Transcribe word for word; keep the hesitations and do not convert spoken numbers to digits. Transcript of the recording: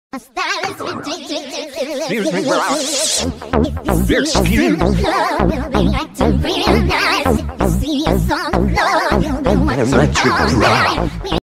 Excuse me, we're out. Excuse me. I'm not your brah.